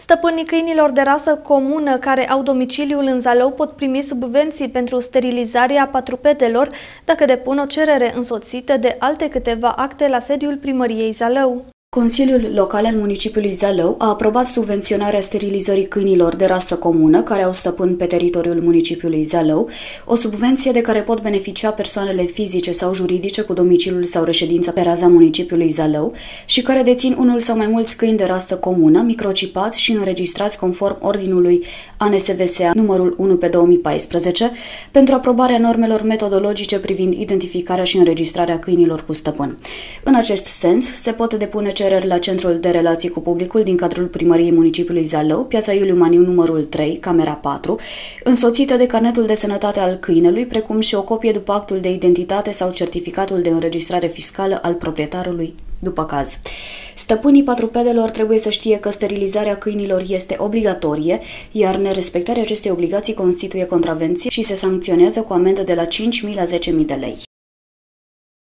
Stăpânii câinilor de rasă comună care au domiciliul în Zalău pot primi subvenții pentru sterilizarea patrupedelor dacă depun o cerere însoțită de alte câteva acte la sediul Primăriei Zalău. Consiliul Local al municipiului Zalău a aprobat subvenționarea sterilizării câinilor de rasă comună care au stăpân pe teritoriul municipiului Zalău, o subvenție de care pot beneficia persoanele fizice sau juridice cu domiciliul sau reședință pe raza municipiului Zalău și care dețin unul sau mai mulți câini de rasă comună, microcipați și înregistrați conform ordinului ANSVSA numărul 1/2014 pentru aprobarea normelor metodologice privind identificarea și înregistrarea câinilor cu stăpân. În acest sens, se pot depune cereri la Centrul de Relații cu Publicul din cadrul Primăriei municipiului Zalău, Piața Iuliu Maniu numărul 3, Camera 4, însoțită de carnetul de sănătate al câinelui, precum și o copie după actul de identitate sau certificatul de înregistrare fiscală al proprietarului, după caz. Stăpânii patrupedelor trebuie să știe că sterilizarea câinilor este obligatorie, iar nerespectarea acestei obligații constituie contravenție și se sancționează cu amendă de la 5.000 la 10.000 de lei.